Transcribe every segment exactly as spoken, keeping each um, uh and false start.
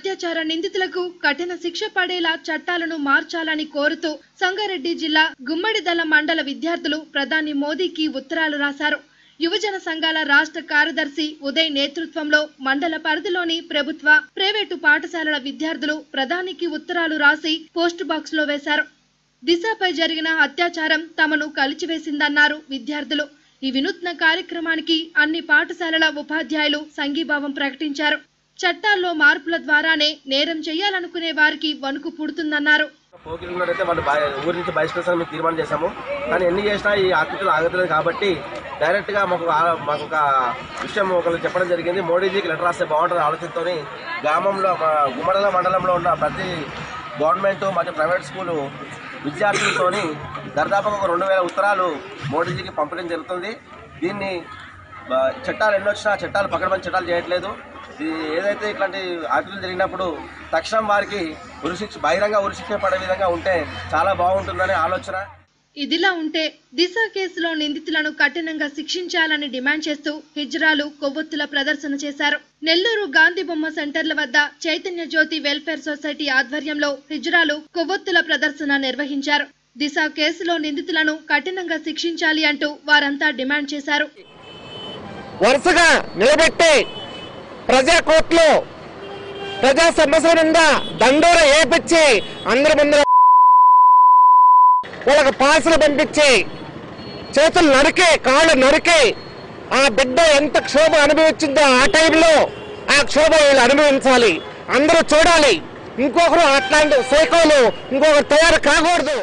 అత్యాచార నిందితులకు కఠిన శిక్ష పడేలా చట్టాలను మార్చాలని కోరుతూ సంగారెడ్డి జిల్లా గుమ్మడిదల మండల విద్యార్థులు ప్రధాని మోదీకి ఉత్తరాలు రాశారు. యువజన సంఘాల రాష్ట్ర కార్యదర్శి ఉదయ్ నేతృత్వంలో మండల పరిధిలోని ప్రభుత్వ, ప్రైవేటు పాఠశాలల విద్యార్థులు ప్రధానికి ఉత్తరాలు రాసి పోస్ట్ బాక్స్ లో వేశారు. దిశపై జరిగిన అత్యాచారం తమను కలిచివేసిందన్నారు విద్యార్థులు. ఈ వినూత్న కార్యక్రమానికి అన్ని పాఠశాలల ఉపాధ్యాయులు సంఘీభావం ప్రకటించారు. చట్టాల్లో మార్పుల ద్వారానే నేరం చేయాలనుకునే వారికి వణుకు పుడుతుందన్నారు. పోకిరినైతే వాళ్ళు ఊరి నుంచి బహిష్కరించాలని మేము తీర్మానం చేశాము. కానీ ఎన్ని చేసినా ఈ ఆకృతులు ఆగట్లేదు కాబట్టి డైరెక్ట్ గా మాకు మాకు ఒక విషయం ఒకరు చెప్పడం జరిగింది. మోడీజీకి లెటర్ రాస్తే బాగుంటుంది ఆలోచనతో గ్రామంలో గుమ్మడల మండలంలో ఉన్న ప్రతి గవర్నమెంట్ మరియు ప్రైవేట్ స్కూలు విద్యార్థులతో దర్దాపుగా ఒక రెండు వేల ఉత్తరాలు మోడీజీకి పంపడం జరుగుతుంది. దీన్ని చట్టాలు ఎన్ని వచ్చినా చట్టాలు పకడ్బందీ చట్టాలు చేయట్లేదు. ఏదైతే ఇట్లాంటి ఆకృతులు జరిగినప్పుడు తక్షణం వారికి ఉరిశిక్ష బహిరంగ ఉరిశిక్ష పడే విధంగా ఉంటే చాలా బాగుంటుందనే ఆలోచన. ఇదిలా ఉంటే దిశ కేసులో నిందితులను కఠినంగా శిక్షించాలని డిమాండ్ చేస్తూ హిజ్రాలు కొవ్వొత్తుల ప్రదర్శన చేశారు. నెల్లూరు గాంధీ బొమ్మ సెంటర్ల వద్ద చైతన్య జ్యోతి వెల్ఫేర్ సొసైటీ ఆధ్వర్యంలో హిజ్రాలు కొవ్వొత్తుల ప్రదర్శన నిర్వహించారు. దిశ కేసులో నిందితులను కఠినంగా శిక్షించాలి అంటూ వారంతా డిమాండ్ చేశారు. వరుసగా నిలబెట్టి ప్రజా కోర్టులో ప్రజా సమస్యల మీద దండోర ఏపించి అందరి ముందర వాళ్ళకి పాసులు పంపించి చేతులు నరికే కాళ్ళు నరికే ఆ బిడ్డ ఎంత క్షోభ అనుభవించిందో ఆ టైంలో ఆ క్షోభ వీళ్ళు అనుభవించాలి. అందరూ చూడాలి. ఇంకొకరు అట్లాంటి సైకోలు ఇంకొకరు తయారు కాకూడదు.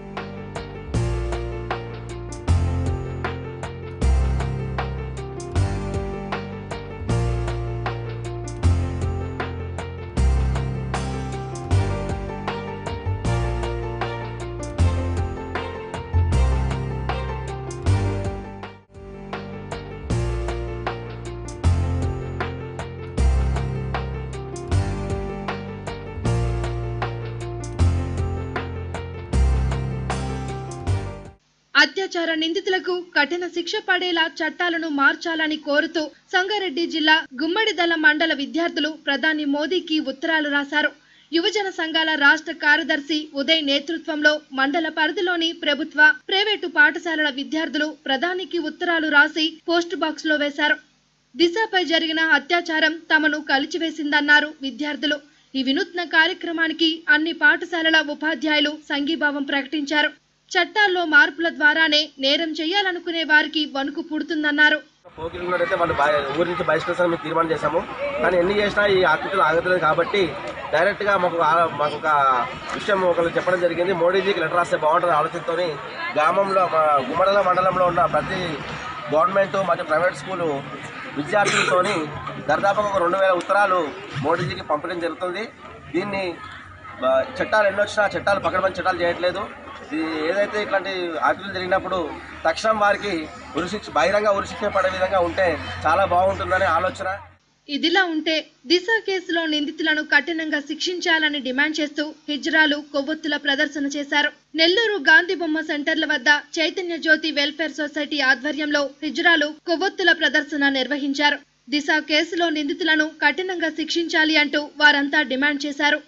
అత్యాచార నిందితులకు కఠిన శిక్ష పడేలా చట్టాలను మార్చాలని కోరుతూ సంగారెడ్డి జిల్లా గుమ్మడిదల మండల విద్యార్థులు ప్రధాని మోదీకి ఉత్తరాలు రాశారు. యువజన సంఘాల రాష్ట్ర కార్యదర్శి ఉదయ్ నేతృత్వంలో మండల పరిధిలోని ప్రభుత్వ, ప్రైవేటు పాఠశాలల విద్యార్థులు ప్రధానికి ఉత్తరాలు రాసి పోస్ట్ బాక్స్ లో వేశారు. దిశపై జరిగిన అత్యాచారం తమను కలిచివేసిందన్నారు విద్యార్థులు. ఈ వినూత్న కార్యక్రమానికి అన్ని పాఠశాలల ఉపాధ్యాయులు సంఘీభావం ప్రకటించారు. చట్టాల్లో మార్పుల ద్వారానే నేరం చేయాలనుకునే వారికి వణుకు పుడుతుందన్నారు. పోకిరినైతే వాళ్ళు ఊరి నుంచి బహిష్కరించాలని మేము తీర్మానం చేశాము. కానీ ఎన్ని చేసినా ఈ ఆకృతులు ఆగట్లేదు కాబట్టి డైరెక్ట్ గా మాకు మాకు ఒక విషయం ఒకరు చెప్పడం జరిగింది. మోడీజీకి లెటర్ రాస్తే బాగుంటుంది ఆలోచనతో గ్రామంలో గుమ్మడల మండలంలో ఉన్న ప్రతి గవర్నమెంట్ మరియు ప్రైవేట్ స్కూలు విద్యార్థులతో దర్దాపుగా ఒక రెండు వేల ఉత్తరాలు మోడీజీకి పంపడం జరుగుతుంది. దీన్ని చట్టాలు ఎన్ని వచ్చినా చట్టాలు పకడ్బందీ చట్టాలు చేయట్లేదు. ఏదైతే ఇట్లాంటి ఆకృతులు జరిగినప్పుడు తక్షణం వారికి ఉరిశిక్ష బహిరంగ ఉరిశిక్ష పడే విధంగా ఉంటే చాలా బాగుంటుందనే ఆలోచన. ఇదిలా ఉంటే దిశ కేసులో నిందితులను కఠినంగా శిక్షించాలని డిమాండ్ చేస్తూ హిజ్రాలు కొవ్వొత్తుల ప్రదర్శన చేశారు. నెల్లూరు గాంధీ బొమ్మ సెంటర్ల వద్ద చైతన్య జ్యోతి వెల్ఫేర్ సొసైటీ ఆధ్వర్యంలో హిజ్రాలు కొవ్వొత్తుల ప్రదర్శన నిర్వహించారు. దిశ కేసులో నిందితులను కఠినంగా శిక్షించాలి అంటూ వారంతా డిమాండ్ చేశారు.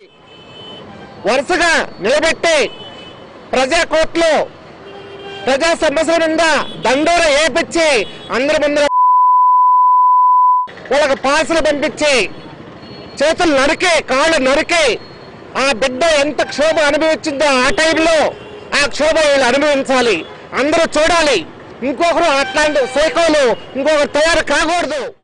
వరుసగా నిలబెట్టి ప్రజా కోర్టులో ప్రజా సమస్యల మీద దండోర ఏపించి అందరి ముందర వాళ్ళకి పాసులు పంపించి చేతులు నరికే కాళ్ళు నరికే ఆ బిడ్డ ఎంత క్షోభ అనుభవించిందో ఆ టైంలో ఆ క్షోభ వీళ్ళు అనుభవించాలి. అందరూ చూడాలి. ఇంకొకరు అట్లాంటి సైకోలు ఇంకొకరు తయారు కాకూడదు.